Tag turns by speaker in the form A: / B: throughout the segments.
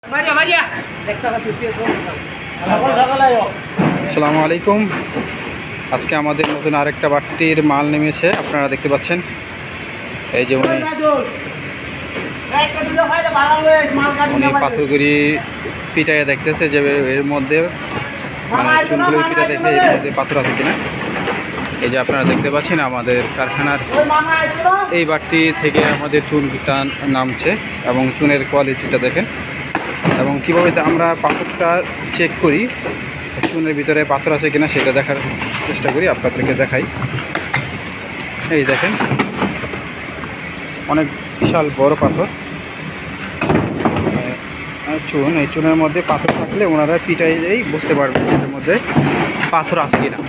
A: আসসালামু আলাইকুম। আজকে আমাদের নতুন আরেকটা বাট্টির মাল নেমেছে, আপনারা দেখতে পাচ্ছেন। এই যে উনি পাথরগুড়ি পিটাইয়া দেখতেছে যে এর মধ্যে মানে চুনগুলো পিঠা দেখে এর মধ্যে পাথর আছে কিনা। এই যে আপনারা দেখতে পাচ্ছেন আমাদের কারখানার এই বাট্টি থেকে আমাদের চুনটা নামছে এবং চুনের কোয়ালিটিটা দেখেন এবং কীভাবে আমরা পাথরটা চেক করি, চুনের ভিতরে পাথর আছে কিনা সেটা দেখার চেষ্টা করি, আপনাদেরকে দেখাই। এই দেখেন অনেক বিশাল বড় পাথর চুন। এই চুনের মধ্যে পাথর থাকলে ওনারা পিটাইলেই বুঝতে পারবেন এটার মধ্যে পাথর আছে কিনা।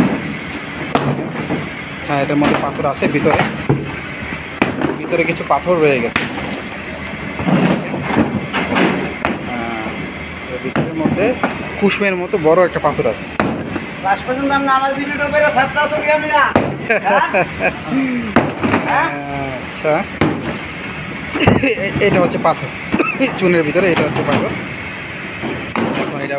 A: হ্যাঁ, এটার মধ্যে পাথর আছে, ভিতরে কিছু পাথর রয়ে গেছে। ভিতরের মধ্যে কুসুমের মতো বড় একটা পাথর আছে। আচ্ছা, এটা হচ্ছে পাথর চুনের ভিতরে, এটা হচ্ছে পাথর। এখন এটা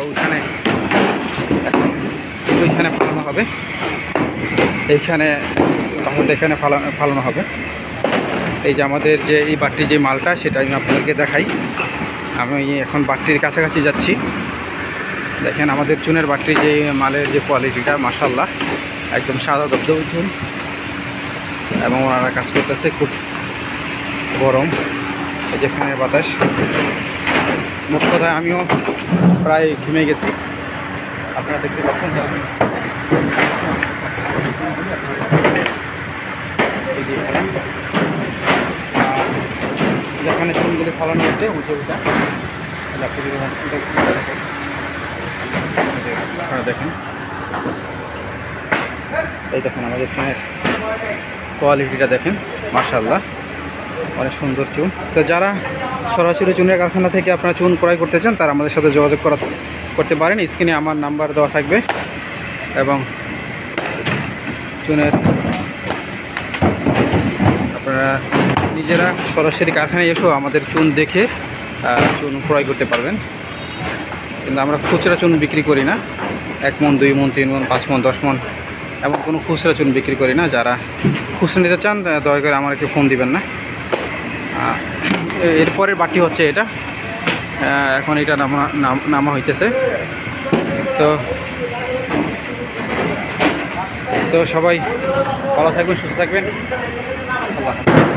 A: ওইখানে ফালানো হবে, এইখানে পাথরটা এখানে ফালানো হবে। এই যে আমাদের যে এই বাট্টির যে মালটা সেটা আমি আপনাদেরকে দেখাই। আমি এখন বাট্টির কাছাকাছি যাচ্ছি। দেখেন আমাদের চুনের বাট্টির যে মালের যে কোয়ালিটিটা মাশাআল্লাহ, একদম সাদা দবদবে চুন এবং ওনারা কাজ করতেছে, খুব গরম। এই যে ফ্যানের বাতাস, মোট কথায় আমিও প্রায় ঘেমে গেছি। আপনারা দেখতে পাচ্ছেন যেখানে চুনগুলি ফালানো হচ্ছে উঁচুটা আপনারা দেখেন। এই দেখেন আমাদের চুনের কোয়ালিটিটা দেখেন মাশাআল্লাহ, অনেক সুন্দর চুন। তো যারা সরাসরি চুনের কারখানা থেকে আপনারা চুন ক্রয় করতে চান তারা আমাদের সাথে যোগাযোগ করতে পারেন। স্ক্রিনে আমার নাম্বার দেওয়া থাকবে এবং চুনের আপনারা নিজেরা সরাসরি কারখানায় এসেও আমাদের চুন দেখে চুন ক্রয় করতে পারবেন। কিন্তু আমরা খুচরা চুন বিক্রি করি না, 1 মণ 2 মণ 3 মণ 5 মণ 10 মণ এমন কোনো খুচরা চুন বিক্রি করি না। যারা খুচরা নিতে চান দয়া করে আমাকে ফোন দিবেন না। এরপরের বাটি হচ্ছে এটা, এখন এটা নামা হইতেছে। তো সবাই ভালো থাকবেন, সুস্থ থাকবেন, আল্লাহ হাফেজ।